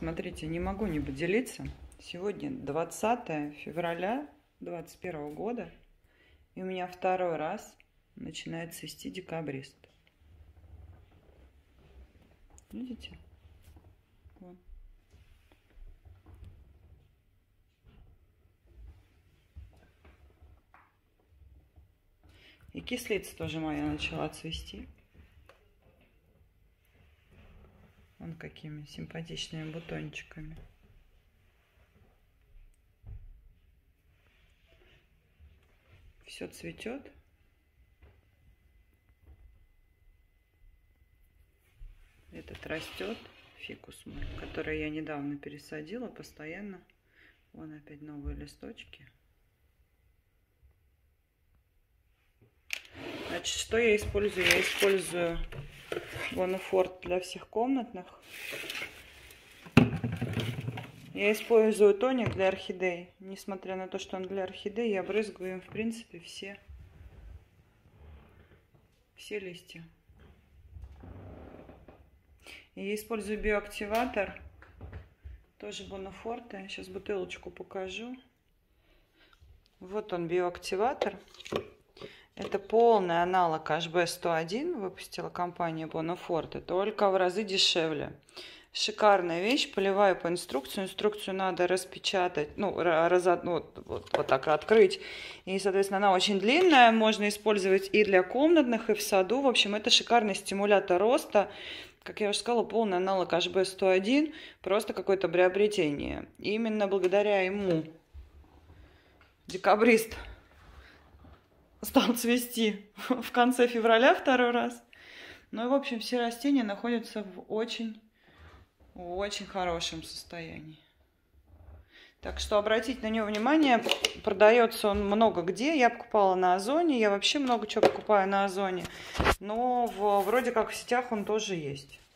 Смотрите, не могу не поделиться. Сегодня 20 февраля 2021 года, и у меня второй раз начинает цвести декабрист. Видите? Вон. И кислица тоже моя начала цвести. Вон какими симпатичными бутончиками. Все цветет. Этот растет, фикус мой, который я недавно пересадила постоянно. Вон опять новые листочки. Значит, что я использую? Я использую Бонафорт для всех комнатных. Я использую тоник для орхидей. Несмотря на то, что он для орхидей, я брызгаю им, в принципе, все листья. И я использую биоактиватор. Тоже Бонафорте. Сейчас бутылочку покажу. Вот он, биоактиватор. Это полный аналог HB101, выпустила компания Бонафорте, только в разы дешевле. Шикарная вещь, поливаю по инструкции. Инструкцию надо распечатать, вот так открыть. И, соответственно, она очень длинная, можно использовать и для комнатных, и в саду. В общем, это шикарный стимулятор роста. Как я уже сказала, полный аналог HB101, просто какое-то приобретение. И именно благодаря ему декабрист стал цвести в конце февраля второй раз. Ну и, в общем, все растения находятся в очень хорошем состоянии. Так что обратите на него внимание. Продается он много где. Я покупала на Озоне. Я вообще много чего покупаю на Озоне. Но вроде как в сетях он тоже есть.